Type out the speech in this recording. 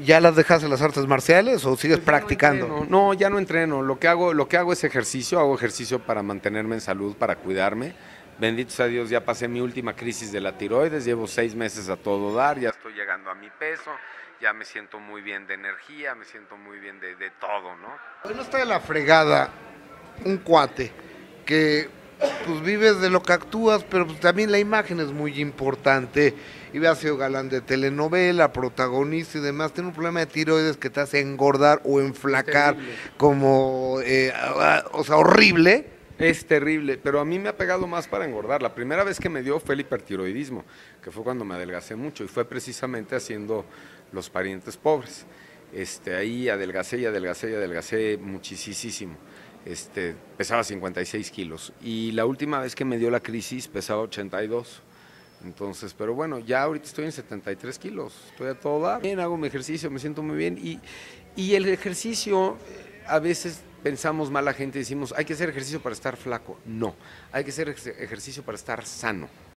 ¿Ya las dejas en las artes marciales o sigues Pues ya no practicando? entreno, no, ya no entreno. Lo que hago es ejercicio, hago ejercicio para mantenerme en salud, para cuidarme. Bendito sea Dios, ya pasé mi última crisis de la tiroides, llevo 6 meses a todo dar, ya estoy llegando a mi peso, ya me siento muy bien de energía, me siento muy bien de todo, ¿no? Hoy no está de la fregada un cuate que pues vives de lo que actúas, pero pues, también la imagen es muy importante. Y ha sido galán de telenovela, protagonista y demás. Tiene un problema de tiroides que te hace engordar o Es enflacar terrible. como, o sea, horrible. Es terrible, pero a mí me ha pegado más para engordar. La primera vez que me dio fue el hipertiroidismo, que fue cuando me adelgacé mucho y fue precisamente haciendo Los parientes pobres. Ahí adelgacé y adelgacé y adelgacé muchísimo. Pesaba 56 kilos y la última vez que me dio la crisis pesaba 82. Entonces, pero bueno, ya ahorita estoy en 73 kilos, estoy a todo dar. Bien, hago mi ejercicio, me siento muy bien y el ejercicio, a veces pensamos mal la gente y decimos, hay que hacer ejercicio para estar flaco. No, hay que hacer ejercicio para estar sano.